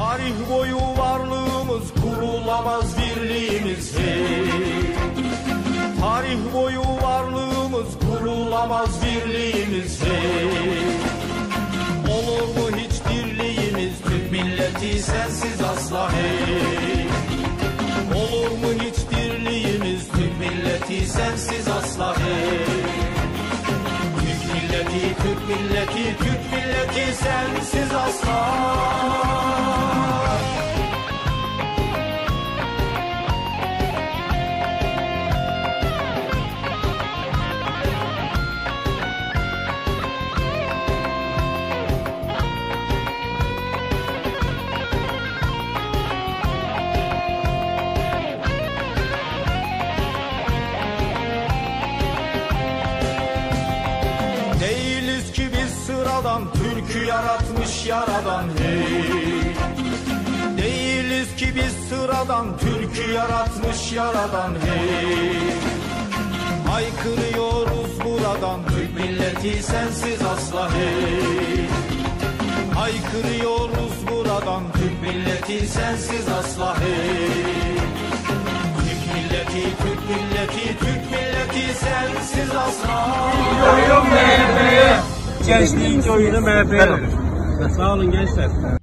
Tarih boyu varlığımız kurulamaz birliğimiz hey. Tarih boyu varlığımız kurulamaz birliğimiz hey. Olur mu hiç dirliğimiz Türk milleti sensiz asla hey. Olur mu hiç dirliğimiz Türk milleti sensiz asla hey. Türk milleti, Türk milleti, Türk milleti sensiz asla. Değiliz ki biz sıradan, Türk'ü yaratmış yaradan hey. Değiliz ki biz sıradan, Türk'ü yaratmış yaradan hey. Haykırıyoruz buradan, Türk milleti sensiz asla hey. Haykırıyoruz buradan, Türk milleti sensiz asla hey. Türk milleti, Türk milleti, Türk milleti sensiz asla. Gençliğin oyunu MHP'ye. Sağ olun gençler.